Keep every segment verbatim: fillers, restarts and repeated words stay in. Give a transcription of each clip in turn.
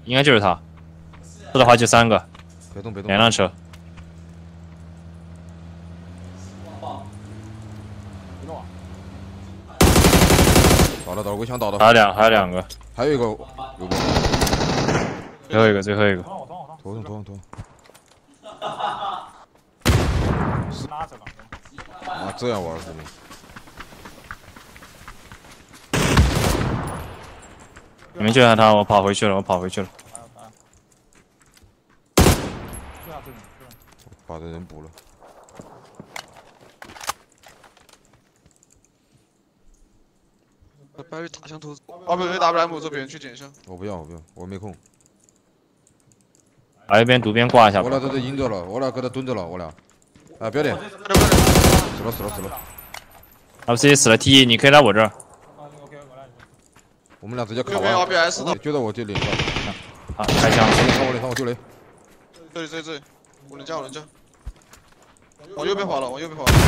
应该就是他。不的话就三个， 别动别动， 两辆车。 到了到了，我想到了。 还有两还有两个， 还有一个有个， 最后一个最后一个。 拖上拖上拖上。啊，这样玩是吗？ 你们救下他，我跑回去了，我跑回去了。 把这人补了。 把白玉打向头子。啊，不对 ，W M 这边去捡一下。 我不要，我不要，我没空。 把一边毒边挂一下吧。 我俩在这阴着了，我俩搁这蹲着了，我俩。啊，不要脸！死了死了死了。 R C 死了 T， 你可以来我这儿。 我们俩直接卡右边 R B S 的， 就在我这脸上。 好，开枪！ 看我脸上，我丢雷。 这里这里这里，我能架我能架。往右边跑了，往右边跑了。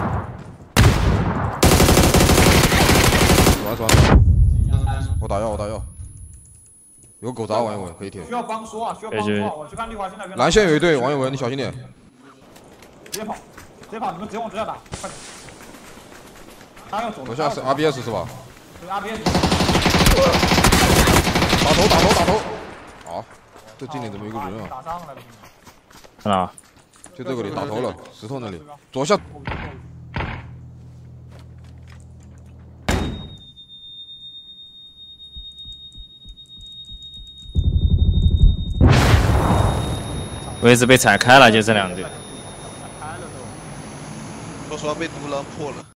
完完完！我打药，我打药。有狗杂，王一文可以贴。 需要帮说啊，需要帮说啊！我去看绿华现在。 蓝线有一队，王一文你小心点。 直接跑，直接跑！你们直接往直下打，快点！他要走。 楼下是 R B S 是吧？ 对 R B S。 打头打头打头！啊，这近点怎么有个人啊？ 打伤了。 看到？ 就这个里打头了，石头那里，左下。 位置被踩开了，就这两队。 我说被毒狼破了。